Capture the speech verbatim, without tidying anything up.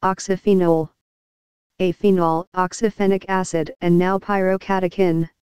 oxyphenol. A phenol, oxyphenic acid and now pyrocatechin,